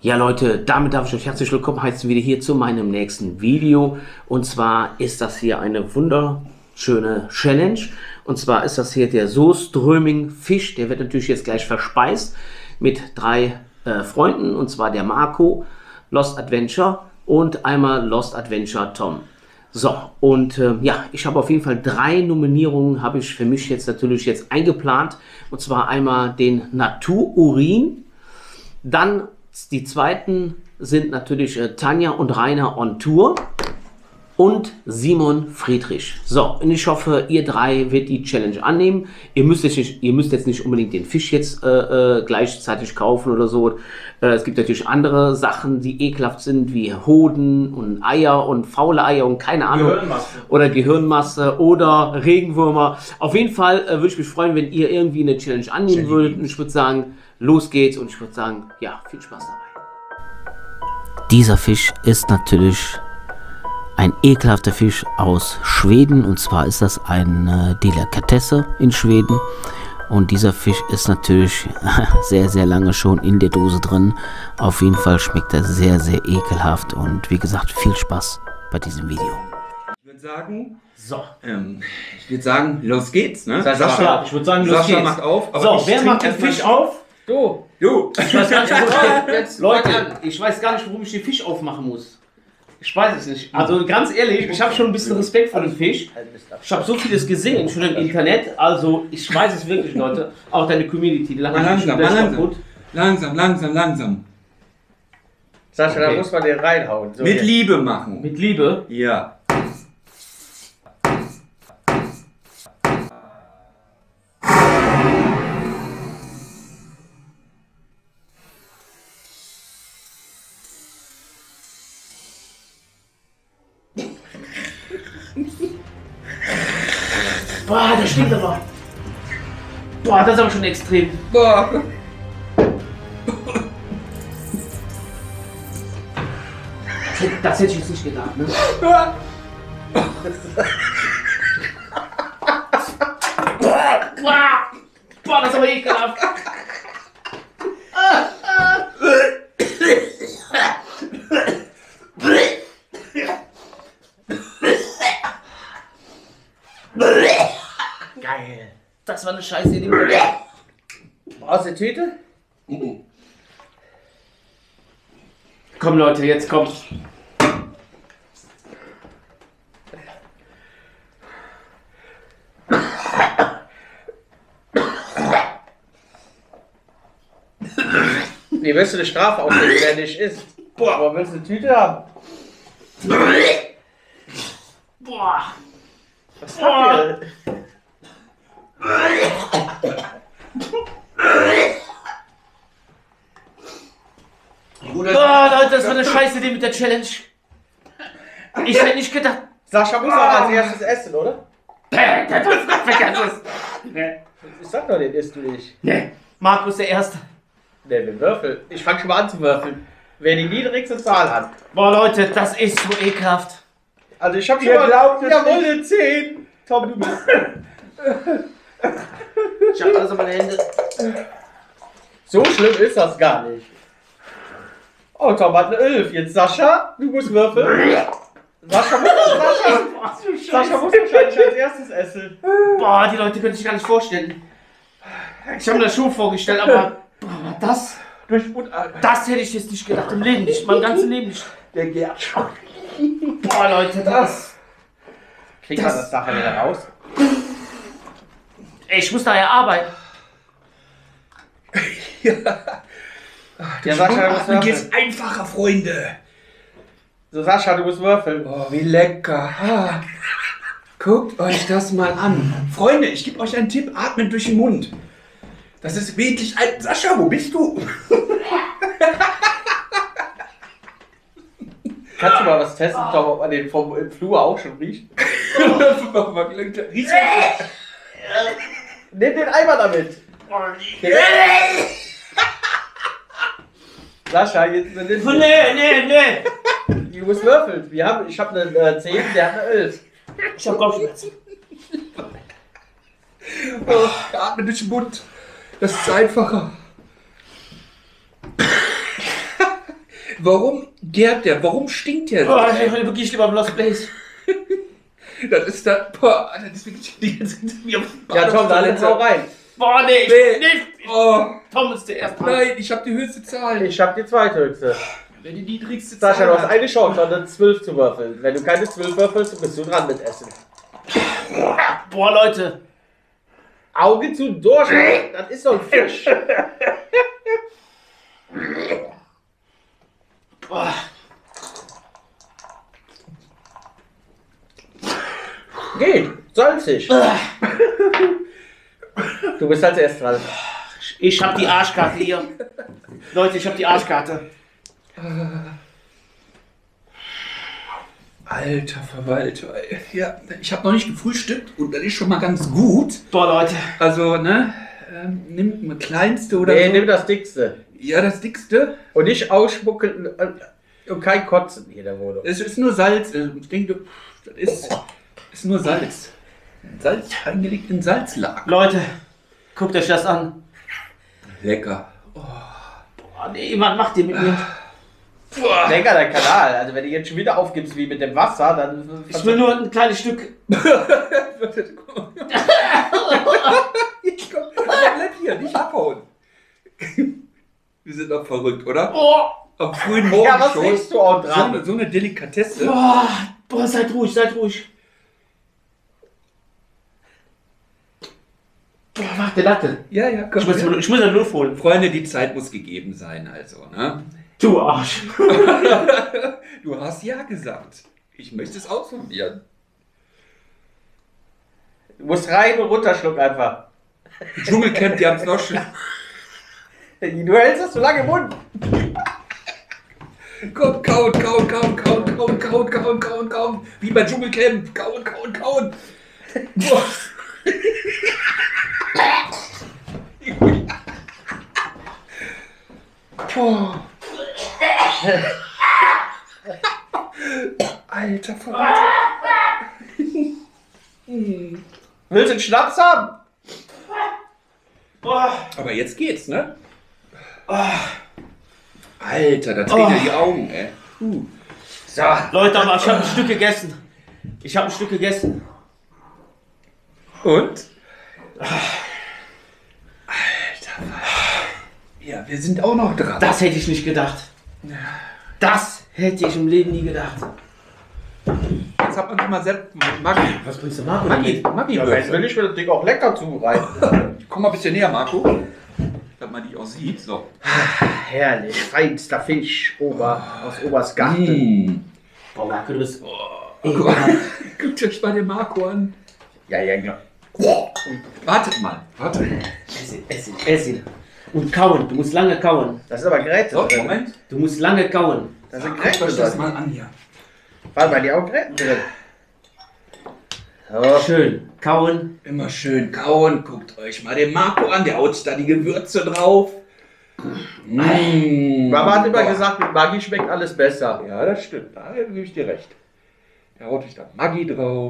Ja Leute, damit darf ich euch herzlich willkommen heißen wieder hier zu meinem nächsten Video. Und zwar ist das hier eine wunderschöne Challenge. Und zwar ist das hier der Soßströming Fisch. Der wird natürlich jetzt gleich verspeist mit drei Freunden. Und zwar der Marco, Lost Adventure und einmal Lost Adventure Tom. So, und ja, ich habe auf jeden Fall 3 Nominierungen, habe ich für mich jetzt natürlich eingeplant. Und zwar einmal den Natururin, dann die zweiten sind natürlich Tanja und Rainer on Tour und Simon Friedrich. So, und ich hoffe, ihr 3 wird die Challenge annehmen. Ihr müsst jetzt nicht unbedingt den Fisch jetzt gleichzeitig kaufen oder so. Es gibt natürlich andere Sachen, die ekelhaft sind, wie Hoden und Eier und faule Eier und keine Ahnung. Gehirnmasse. Oder Gehirnmasse oder Regenwürmer. Auf jeden Fall würde ich mich freuen, wenn ihr irgendwie eine Challenge annehmen würdet. Und ich würde sagen, los geht's. Und ich würde sagen, ja, viel Spaß dabei. Dieser Fisch ist natürlich ein ekelhafter Fisch aus Schweden. Und zwar ist das eine Delikatesse in Schweden. Und dieser Fisch ist natürlich sehr, sehr lange schon in der Dose drin. Auf jeden Fall schmeckt er sehr, sehr ekelhaft. Und wie gesagt, viel Spaß bei diesem Video. Ich würde sagen, So. Los geht's, ne? Sascha, ich würde sagen, los Sascha geht's. macht auf. Aber So, ich wer trinke macht den erstmal- Fisch auf? Du. Ich weiß gar nicht, Jetzt Leute, fang an. ich weiß gar nicht, warum ich den Fisch aufmachen muss. Ich weiß es nicht. Also ganz ehrlich, ich habe schon ein bisschen Respekt vor dem Fisch. Ich habe so vieles gesehen, schon im Internet. Also ich weiß es wirklich, Leute. Auch deine Community, die lachen mich schon gleich kaputt. Langsam. Sascha, da Okay. muss man den reinhauen. So Mit jetzt. Liebe machen. Mit Liebe. Ja. Boah, das stinkt aber. Boah, das ist aber schon extrem. Boah. Das hätte ich jetzt nicht gedacht, ne? Boah, das ist aber ekelhaft. Geil. Das war eine scheiße Idee. Aus der Tüte? Komm Leute, jetzt kommt. Nee, willst du eine Strafe auslegen, wer nicht isst? Boah, aber willst du eine Tüte haben? Boah. Was habt ihr? Leute, das war eine scheiße Idee mit der Challenge. Ich hätte nicht gedacht. Sascha muss auch als erstes essen, oder? Ich sag doch, den isst du nicht. Nee, Markus der Erste. Ne, wir würfeln. Ich fang schon mal an zu würfeln. Wer die niedrigste Zahl hat. Boah Leute, das ist so ekelhaft. Also ich hab schon Ihr mal... glaubt es Jawohl, nicht. eine 10. Tom, du bist... Ich hab also meine Hände. So schlimm ist das gar nicht. Oh, Tom hat eine 11. Jetzt Sascha, du musst würfeln. Sascha muss wahrscheinlich als erstes essen. Boah, die Leute können sich gar nicht vorstellen. Ich habe mir das schon vorgestellt, aber boah, das hätte ich jetzt nicht gedacht. Im Leben nicht, mein ganzes Leben nicht. Der gärt schon. Boah Leute, das. Kriegt man das nachher wieder raus? Ey, ich muss daher arbeiten. Ja, Sascha, du musst Mir geht's würfeln. einfacher, Freunde. So, Sascha, du musst würfeln. Oh, wie lecker. Ah. Guckt euch das mal an. Freunde, ich gebe euch einen Tipp. Atmet durch den Mund. Das ist wirklich ein... Sascha, wo bist du? Kannst du mal was testen, Tom, ob man den vom im Flur auch schon riecht? Riecht Nimm den Eimer damit. Sascha, jetzt nimm Nee. Du musst würfeln. Ich habe eine 10, der hat eine 11. Ich hab Kopfschmerzen. Oh, atme durch den Mund. Das ist einfacher. Warum gärt der? Warum stinkt der so? Oh, ich will wirklich lieber Lost Place. Das ist da. Boah, das ist wirklich. Die sind wie auf Ja, Tom, dann hau rein. Boah, nee, Nee. Oh, Tom ist der Erste. nein, ich habe die höchste Zahl. Ich hab die zweithöchste. Die niedrigste Zahl. Sascha, du hast eine Chance, dann 12 zu würfeln. Wenn du keine 12 würfelst, bist du dran mit Essen. Boah, Leute. Auge zu durch, das ist so ein Fisch. Boah. Geht, salzig. Du bist als erst dran. Ich hab die Arschkarte hier. Leute, ich hab die Arschkarte. Alter Verwalter, ey. Ja, ich habe noch nicht gefrühstückt und das ist schon mal ganz gut. Boah, Leute. Also, ne, nimm das kleinste oder Nee, so. nimm das dickste. Ja, das dickste. Und nicht ausspucken und kein Kotzen hier in der Wohnung. Es ist nur Salz. Ich denke, das ist nur Salz. Salz eingelegt in Salzlaken. Leute, guckt euch das an. Lecker. Boah, nee, was macht ihr mit mir? Denk an deinen Kanal. Also wenn du jetzt schon wieder aufgibst wie mit dem Wasser, dann... Ich will nur ein kleines Stück. Jetzt komm, bleib hier, nicht abhauen. Wir sind doch verrückt, oder? Boah, Am frühen Morgen Ja, was schon. riechst du auch dran? So eine Delikatesse. boah, seid ruhig, seid ruhig. Boah, warte, Latte. Ja, komm. Ich muss eine Luft holen. Freunde, die Zeit muss gegeben sein, also, ne? Du Arsch. Du hast ja gesagt. Ich möchte es ausprobieren. Du musst rein und runterschlucken einfach. Dschungelcamp, die haben es noch schon. Du hältst es so lange im Mund. Komm, kauen. Wie bei Dschungelcamp. Kauen. Boah. Boah. Alter Verwalter. Willst du einen Schnaps haben? Boah. Aber jetzt geht's, ne? Alter, da trägt ja die Augen, ey. So. Leute, aber ich habe ein Stück gegessen. Und? Alter, ja, wir sind auch noch dran. Das hätte ich nicht gedacht. Das hätte ich im Leben nie gedacht. Jetzt hat man schon mal selbst Maggi. Was bringst du, Marco? Maggi Ja, jetzt will ich mir das Ding auch lecker zubereiten. Komm mal ein bisschen näher, Marco. Dass man dich auch sieht. So. Herrlich, feinster Fisch aus Oberstgarten. Boah, Marco, du bist... Guckt euch mal den Marco an. Ja, genau. Wartet mal. Ess ihn. Und kauen, du musst lange kauen. Das ist aber Gräte. So, drin. Moment. Du musst lange kauen. Da sind Guckt Gräte euch das drin. mal an hier. Warte mal, die auch Gräten drin. So. Schön. Kauen. Immer schön kauen. Guckt euch mal den Marco an. Der haut da die Gewürze drauf. Mama hat immer gesagt, mit Maggi schmeckt alles besser. Ja, das stimmt. Da gebe ich dir recht. Da haut ich da Maggi drauf.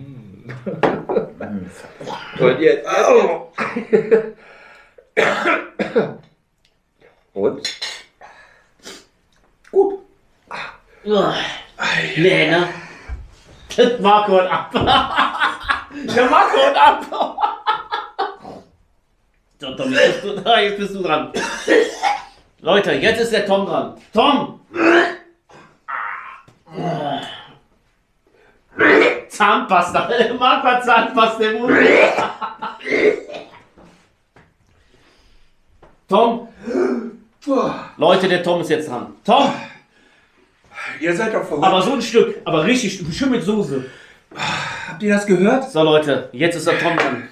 Und jetzt. Und? Gut. Nee, ne? Marco und ab. Der Marco und ab. So, Tom, jetzt bist du dran. Leute, jetzt ist der Tom dran. Tom! Zahnpasta. Marco hat Zahnpasta im Mund. Tom! Leute, der Tom ist jetzt dran. Tom! Ihr seid doch verrückt. Aber so ein Stück, aber richtig, schön mit Soße. Habt ihr das gehört? So Leute, jetzt ist der Tom dran.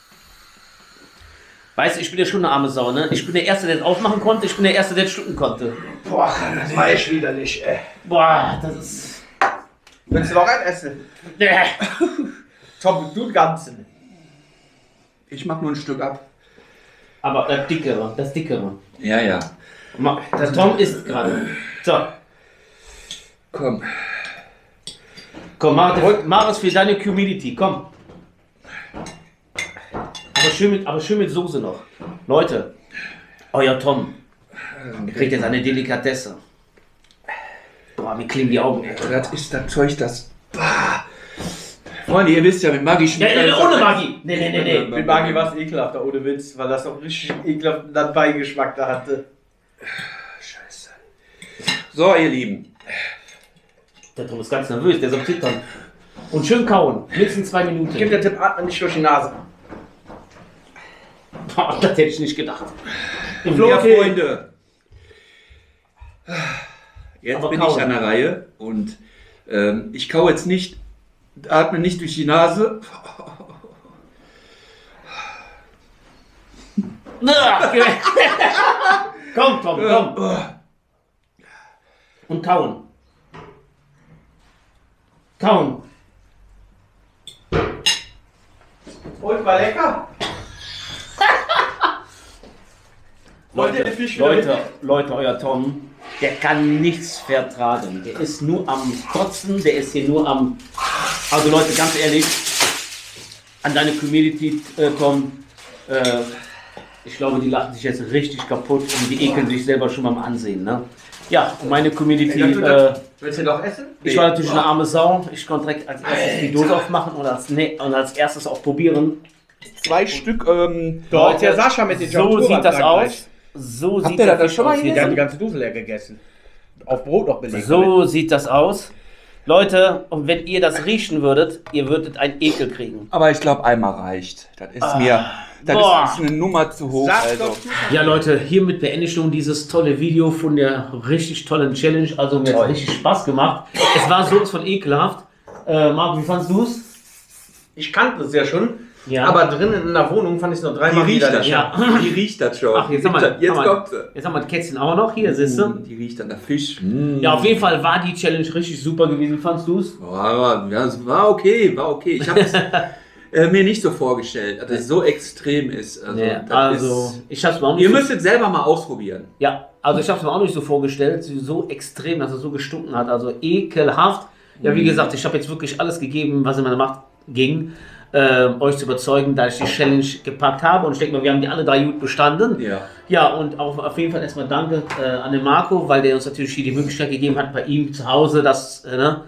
Weißt du, ich bin ja schon eine arme Sau, ne? Ich bin der Erste, der es aufmachen konnte, ich bin der Erste, der es schlucken konnte. Boah, das war echt widerlich, ey. Boah, das ist... Willst du noch ein Essen? Tom, du den Ganzen. Ich mach nur ein Stück ab. Aber das Dickere, das Dickere. Ja. Der Tom isst gerade. So, Komm. komm, mach es für deine Community, komm. Aber schön mit Soße noch. Leute, euer Tom kriegt jetzt eine Delikatesse. Boah, mir klingen die Augen. Ey. Das ist das Zeug, das... Bah. Freunde, ihr wisst ja, mit Maggi schmeckt Nee, ohne Maggi. Nee. Mit Maggi war es ekelhafter, ohne Witz, weil das auch richtig ekelhaften Beigeschmack da hatte. Scheiße. So, ihr Lieben. Der Tom ist ganz nervös, der soll zittern. Und schön kauen, mindestens 2 Minuten. Gib der Tipp, atme nicht durch die Nase. Boah, das hätte ich nicht gedacht. Ja, Okay. Freunde. Jetzt Aber bin kauen. ich an der Reihe und ich kau jetzt nicht, atme nicht durch die Nase. Komm, komm. Und kauen. Kauen. Und war lecker. Leute, euer Tom, der kann nichts vertragen. Der ist nur am Kotzen, der ist hier nur am... Also Leute, ganz ehrlich, an deine Community, Tom, ich glaube, die lachen sich jetzt richtig kaputt und die ekeln sich selber schon beim Ansehen, ne? Ja, und meine Community, Willst du noch essen? ich war natürlich eine arme Sau. Ich konnte direkt als erstes die Dose aufmachen und als erstes auch probieren. 2 Stück, Dort hat der Sascha mit den So sieht das aus. So sieht ihr der das Fisch schon mal aus. Hier Der hat drin. die ganze Dose leer gegessen. Auf Brot noch belegt. So sieht das aus. Leute, und wenn ihr das riechen würdet, ihr würdet einen Ekel kriegen. aber ich glaube, einmal reicht. Das ist mir, das Boah. ist eine Nummer zu hoch. Sag Also. doch, Ja Leute, hiermit beende ich nun dieses tolle Video von der richtig tollen Challenge. Also mir hat richtig Spaß gemacht. Es war sowas von ekelhaft. Marc, wie fandest du es? ich kannte es ja schon, Ja. aber drinnen in der Wohnung fand ich es noch Wie dreimal riecht das widerlich. schon? Ja. Wie riecht das schon? Ach, jetzt haben wir, Jetzt kommt sie. Jetzt haben wir das Kätzchen auch noch hier, siehst du? Die riecht an der Fisch. Ja, auf jeden Fall war die Challenge richtig super gewesen. Wie fandest du es? Ja, es war okay, war okay. Ich habe es mir nicht so vorgestellt, dass es so extrem ist. Also, Nee, das also ist, ich hab's mir auch nicht ihr so, müsst es selber mal ausprobieren. ja, also ich hab's mir auch nicht so vorgestellt, so extrem, dass es so gestunken hat, also ekelhaft. Ja, wie gesagt, ich habe jetzt wirklich alles gegeben, was in meiner Macht ging, euch zu überzeugen, da ich die Challenge gepackt habe und ich denke mal, wir haben die alle 3 gut bestanden. Ja. Ja, und auch auf jeden Fall erstmal danke an den Marco, weil der uns natürlich hier die Möglichkeit gegeben hat, bei ihm zu Hause das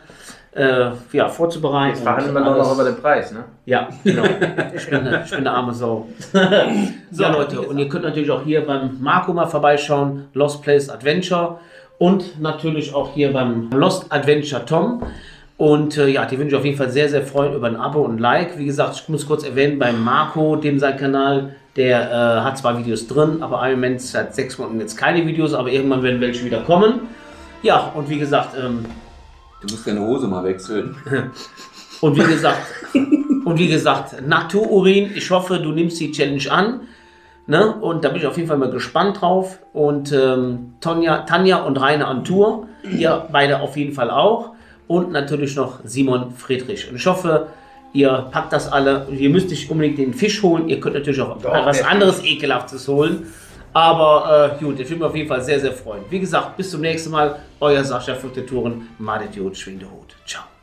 ja, vorzubereiten. Jetzt verhandeln wir und doch noch alles. über den Preis, ne? Ja, genau. Ich bin eine arme Sau. So, ja, Leute, und ihr könnt natürlich auch hier beim Marco mal vorbeischauen, Lost Place Adventure und natürlich auch hier beim Lost Adventure Tom. Und ja, die wünsche ich auf jeden Fall sehr, sehr freuen über ein Abo und ein Like. Wie gesagt, ich muss kurz erwähnen, beim Marco, dem sein Kanal, der hat zwar Videos drin, aber im Moment seit 6 Monaten jetzt keine Videos, aber irgendwann werden welche wieder kommen. Ja, und wie gesagt, Du musst deine Hose mal wechseln. und wie gesagt, Natururin, ich hoffe, du nimmst die Challenge an. Ne? Und da bin ich auf jeden Fall mal gespannt drauf. Und Tanja und Rainer an Tour, ihr beide auf jeden Fall auch. Und natürlich noch Simon Friedrich. Und ich hoffe, ihr packt das alle. Ihr müsst nicht unbedingt den Fisch holen, ihr könnt natürlich auch was anderes Ekelhaftes holen. Aber gut, ich würde mich auf jeden Fall sehr, sehr freuen. Wie gesagt, bis zum nächsten Mal. Euer Sascha für die Touren. Madet Jod, schwing der Hut. Ciao.